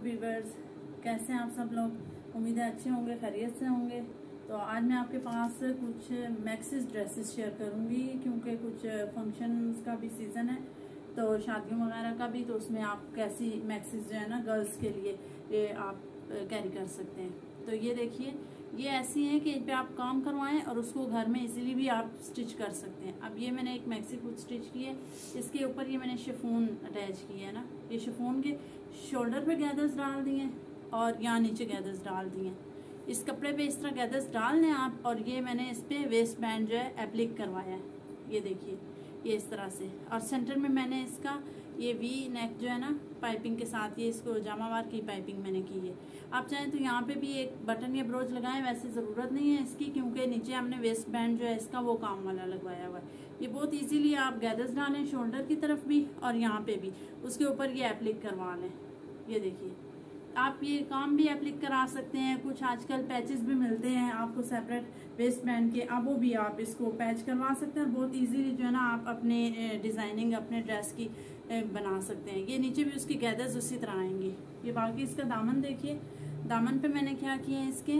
Viewers, कैसे हैं आप सब लोग। उम्मीद है अच्छे होंगे, खैरियत से होंगे। तो आज मैं आपके पास कुछ मैक्सिस ड्रेसेस शेयर करूंगी क्योंकि कुछ फंक्शंस का भी सीजन है, तो शादियों वगैरह का भी। तो उसमें आप कैसी मैक्सिस जो है ना गर्ल्स के लिए ये आप कैरी कर सकते हैं। तो ये देखिए, ये ऐसी है कि इन पे आप काम करवाएं और उसको घर में इजीली भी आप स्टिच कर सकते हैं। अब ये मैंने एक मैक्सी खुद स्टिच की है, इसके ऊपर ये मैंने शिफॉन अटैच किया है ना। ये शिफॉन के शोल्डर पे गैदर्स डाल दिए और यहाँ नीचे गैदर्स डाल दिए। इस कपड़े पे इस तरह गैदर्स डाल लें आप, और ये मैंने इस पे वेस्ट बैंड जो है एप्लिक करवाया है। ये देखिए, ये इस तरह से, और सेंटर में मैंने इसका ये वी नेक जो है ना पाइपिंग के साथ, ये इसको जामावार की पाइपिंग मैंने की है। आप चाहें तो यहाँ पे भी एक बटन या ब्रोच लगाएं, वैसे ज़रूरत नहीं है इसकी क्योंकि नीचे हमने वेस्ट बैंड जो है इसका वो काम वाला लगवाया हुआ है। ये बहुत इजीली आप गैदर्स डालें शोल्डर की तरफ भी और यहाँ पे भी, उसके ऊपर ये एप्लिक करवा लें। ये देखिए, आप ये काम भी एप्लिक करा सकते हैं। कुछ आजकल पैचेस भी मिलते हैं आपको सेपरेट वेस्ट बैंड के, अब वो भी आप इसको पैच करवा सकते हैं। बहुत इजीली जो है ना आप अपने डिजाइनिंग अपने ड्रेस की बना सकते हैं। ये नीचे भी उसकी गैदर्स उसी तरह आएंगी। ये बाकी इसका दामन देखिए, दामन पे मैंने क्या किया है, इसके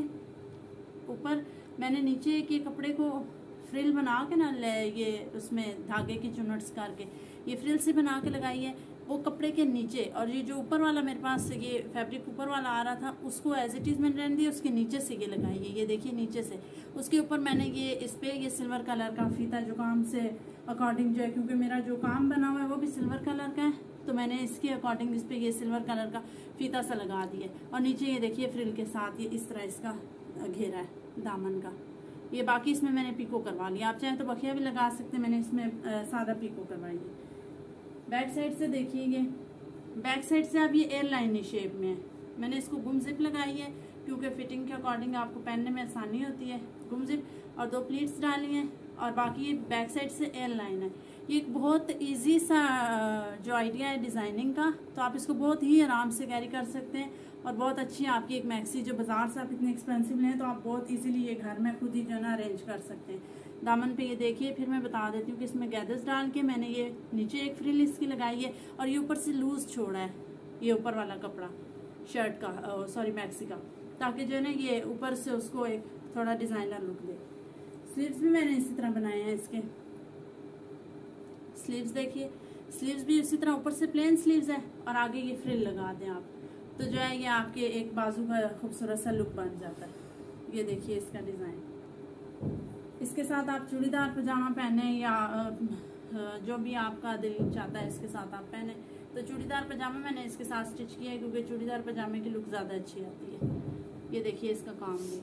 ऊपर मैंने नीचे के कपड़े को फ्रिल बना के ना ये उसमें धागे की चुनट्स करके ये फ्रिल से बना के लगाई है वो कपड़े के नीचे। और ये जो ऊपर वाला मेरे पास ये फैब्रिक ऊपर वाला आ रहा था उसको एज इट इज मैंने रहने दिया, उसके नीचे से ये लगाई है। ये देखिए नीचे से, उसके ऊपर मैंने ये इस पे ये सिल्वर कलर का फीता जो काम से अकॉर्डिंग जो है, क्योंकि मेरा जो काम बना हुआ है वो भी सिल्वर कलर का है, तो मैंने इसके अकॉर्डिंग इस पे ये सिल्वर कलर का फीता सा लगा दिया। और नीचे ये देखिए फ्रिल के साथ ये इस तरह इसका घेरा है दामन का। ये बाकी इसमें मैंने पीको करवा लिया, आप चाहें तो बखिया भी लगा सकते हैं, मैंने इसमें सादा पीको करवाई है। बैक साइड से देखिए, ये बैक साइड से अब ये एयरलाइन शेप में है। मैंने इसको गुम जिप लगाई है क्योंकि फिटिंग के अकॉर्डिंग आपको पहनने में आसानी होती है। गुम जिप और 2 प्लीट्स डाली हैं, और बाकी ये बैक साइड से एयरलाइन है। ये एक बहुत इजी सा जो आइडिया है डिजाइनिंग का, तो आप इसको बहुत ही आराम से कैरी कर सकते हैं। और बहुत अच्छी आपकी एक मैक्सी जो बाजार से आप इतने एक्सपेंसिव लें तो आप बहुत इजीली ये घर में खुद ही जो है ना अरेंज कर सकते हैं। दामन पे ये देखिए, फिर मैं बता देती हूँ कि इसमें गैदर्स डाल के मैंने ये नीचे एक फ्रिल इसकी लगाई है, और ये ऊपर से लूज छोड़ा है ये ऊपर वाला कपड़ा शर्ट का, सॉरी मैक्सी का, ताकि जो है ना ये ऊपर से उसको एक थोड़ा डिजाइनर लुक दे। स्लीव्स भी मैंने इसी तरह बनाए हैं। इसके स्लीव्स देखिए, स्लीव्स भी इसी तरह ऊपर से प्लेन स्लीव्स है और आगे ये फ्रिल लगा दें आप, तो जो है ये आपके एक बाजू का खूबसूरत सा लुक बन जाता है। ये देखिए इसका डिजाइन। इसके साथ आप चूड़ीदार पजामा पहने या जो भी आपका दिल चाहता है इसके साथ आप पहने। तो चूड़ीदार पजामा मैंने इसके साथ स्टिच किया है क्योंकि चूड़ीदार पजामे की लुक ज्यादा अच्छी आती है। ये देखिए इसका काम भी।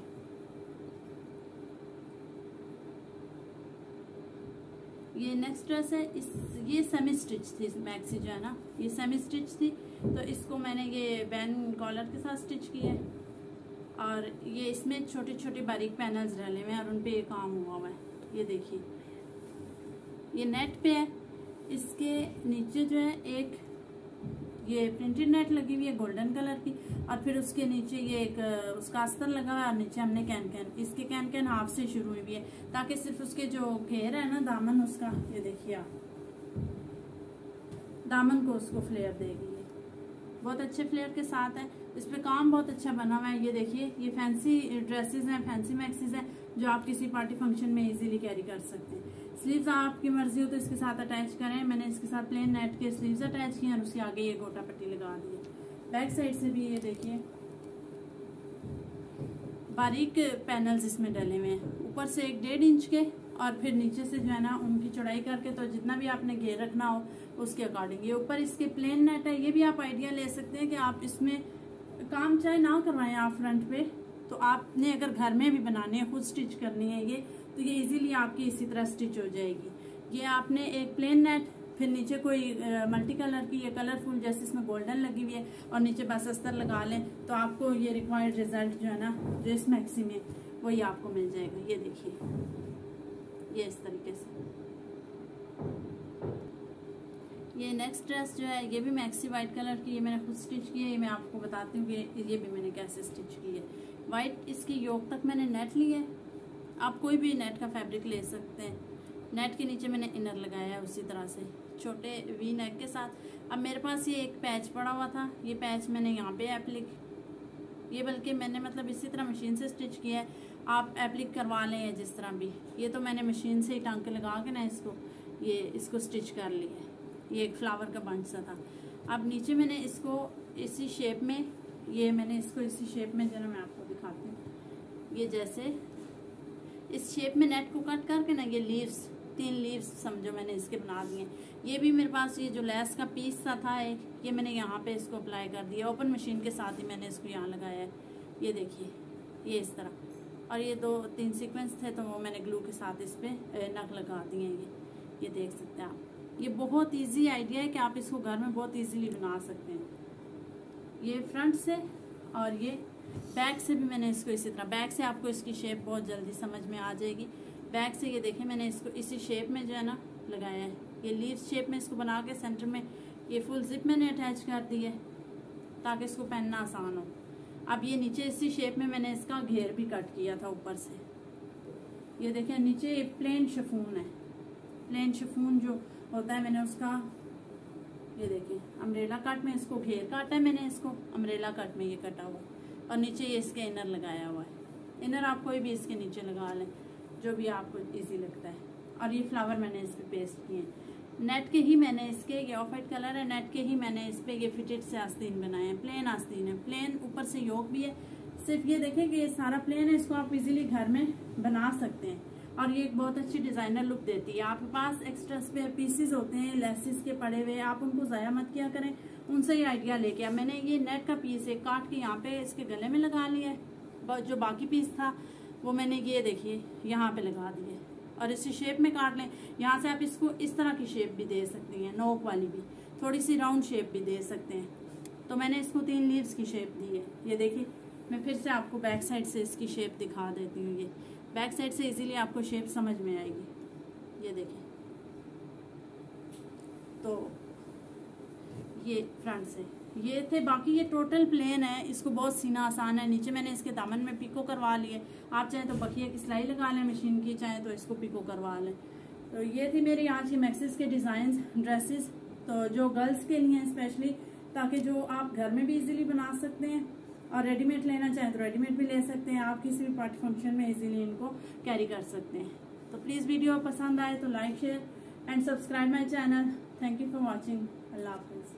ये नेक्स्ट ड्रेस है, ये सेमी स्टिच थी मैक्सी जो है ना, ये सेमी स्टिच थी, तो इसको मैंने ये बैन कॉलर के साथ स्टिच किया है। और ये इसमें छोटे छोटे बारीक पैनल्स डाले हुए हैं और उनपे ये काम हुआ हुआ है। ये देखिए, ये नेट पे है, इसके नीचे जो है एक ये प्रिंटेड नेट लगी हुई है गोल्डन कलर की, और फिर उसके नीचे ये एक उसका अस्तर लगा हुआ है, और नीचे हमने कैन कैन, इसके कैन कैन हाफ से शुरू हुई है ताकि सिर्फ उसके जो घेर है ना दामन उसका, ये देखिए आप दामन को उसको फ्लेयर देगी। ये बहुत अच्छे फ्लेयर के साथ है, इस पे काम बहुत अच्छा बना हुआ है। ये देखिए, ये फैंसी ड्रेसेस हैं, फैंसी मैक्सीज हैं जो आप किसी पार्टी फंक्शन में इजीली कैरी कर सकते हैं। स्लीव्स आपकी मर्जी हो तो इसके साथ अटैच करें, मैंने इसके साथ प्लेन नेट के स्लीव्स अटैच किए और उसके आगे ये गोटा पट्टी लगा दी है। बैक साइड से भी ये देखिए बारीक पैनल्स इसमें डले हुए हैं, ऊपर से 1.5 इंच के और फिर नीचे से जो है ना उनकी चौड़ाई करके, तो जितना भी आपने घेर रखना हो उसके अकॉर्डिंग। ये ऊपर इसके प्लेन नेट है, ये भी आप आइडिया ले सकते हैं कि आप इसमें काम चाहे ना करवाएं आप फ्रंट पे, तो आपने अगर घर में भी बनाने है, खुद स्टिच करनी है ये, तो ये इजीली आपकी इसी तरह स्टिच हो जाएगी। ये आपने एक प्लेन नेट, फिर नीचे कोई मल्टी कलर की ये कलरफुल जैसे इसमें गोल्डन लगी हुई है, और नीचे बस अस्तर लगा लें तो आपको ये रिक्वायर्ड रिजल्ट जो है ना ड्रेस मैक्सी में वही आपको मिल जाएगा। ये देखिए, ये इस तरीके से। ये नेक्स्ट ड्रेस जो है ये भी मैक्सी वाइट कलर की, ये मैंने खुद स्टिच की है। ये मैं आपको बताती हूँ कि ये भी मैंने कैसे स्टिच की है। वाइट इसकी योक तक मैंने नेट ली है, आप कोई भी नेट का फैब्रिक ले सकते हैं। नेट के नीचे मैंने इनर लगाया है उसी तरह से छोटे वी नेक के साथ। अब मेरे पास ये एक पैच पड़ा हुआ था, ये पैच मैंने यहाँ पे एप्लिक, ये बल्कि मैंने मतलब इसी तरह मशीन से स्टिच किया है, आप एप्लिक करवा लें या जिस तरह भी। ये तो मैंने मशीन से ही टांके लगा के ना इसको स्टिच कर लिया है। ये एक फ्लावर का बंच सा था। अब नीचे मैंने इसको इसी शेप में, ये मैंने इसको इसी शेप में, जो मैं आपको दिखाती हूँ, ये जैसे इस शेप में नेट को कट करके ना ये लीव्स, 3 लीव्स समझो मैंने इसके बना दिए। ये भी मेरे पास ये जो लेस का पीस सा था एक, ये मैंने यहाँ पे इसको अप्लाई कर दिया। ओपन मशीन के साथ ही मैंने इसको यहाँ लगाया है। ये देखिए, ये इस तरह। और ये 2-3 सीक्वेंस थे तो वो मैंने ग्लू के साथ इस पर नग लगा दिए हैं। ये देख सकते हैं आप। ये बहुत ईजी आइडिया है कि आप इसको घर में बहुत ईजीली बना सकते हैं। ये फ्रंट से और ये बैक से भी मैंने इसको इसी तरह, बैक से आपको इसकी शेप बहुत जल्दी समझ में आ जाएगी। बैक से ये देखें मैंने इसको इसी शेप में जो है ना लगाया है। ये लीव शेप में इसको बना के सेंटर में ये फुल जिप मैंने अटैच कर दी है ताकि इसको पहनना आसान हो। अब ये नीचे इसी शेप में मैंने इसका घेर भी कट किया था ऊपर से। ये देखें नीचे ये प्लेन शिफॉन है, प्लेन शिफॉन जो होता है मैंने उसका, ये देखिए अम्ब्रेला कट में इसको घेर काटा है मैंने, इसको अम्ब्रेला कट में ये कटा हुआ, और नीचे ये इसके इनर लगाया हुआ है। इनर आप कोई भी इसके नीचे लगा लें जो भी आपको इजी लगता है। और ये फ्लावर मैंने इस पे पेस्ट किए हैं। नेट के ही मैंने इसके, ये ऑफ वाइट कलर है, नेट के ही मैंने इस पे ये फिटेड से आस्तीन बनाए हैं। प्लेन आस्तीन है, प्लेन ऊपर से योक भी है। सिर्फ ये देखें कि ये सारा प्लेन है, इसको आप इजीली घर में बना सकते हैं और ये एक बहुत अच्छी डिजाइनर लुक देती है। आपके पास एक्स्ट्रा स्पेयर पीसेस होते हैं लेसिस के पड़े हुए, आप उनको ज़ाया मत किया करें, उनसे ही आइडिया लेके। अब मैंने ये नेट का पीस एक काट के यहाँ पे इसके गले में लगा लिया है। जो बाकी पीस था वो मैंने ये देखिए यहाँ पे लगा दिए, और इसी शेप में काट लें। यहाँ से आप इसको इस तरह की शेप भी दे सकती हैं, नोक वाली भी, थोड़ी सी राउंड शेप भी दे सकते हैं। तो मैंने इसको 3 लीव्स की शेप दी है। ये देखिए मैं फिर से आपको बैक साइड से इसकी शेप दिखा देती हूँ। ये बैक साइड से इजीली आपको शेप समझ में आएगी। ये देखिए, तो ये फ्रंट से ये थे। बाकी ये टोटल प्लेन है, इसको बहुत सीना आसान है। नीचे मैंने इसके दामन में पिको करवा लिए, आप चाहे तो बखिया की सिलाई लगा लें मशीन की, चाहे तो इसको पिको करवा लें। तो ये थी मेरी आज की मैक्सिस के डिज़ाइन ड्रेसेस, तो जो गर्ल्स के लिए हैं स्पेशली, ताकि जो आप घर में भी इजीली बना सकते हैं, और रेडीमेड लेना चाहें तो रेडीमेड भी ले सकते हैं। आप किसी भी पार्टी फंक्शन में इजीली इनको कैरी कर सकते हैं। तो प्लीज़ वीडियो पसंद आए तो like share and subscribe my channel. Thank you for watching. अल्लाह हाफिज़।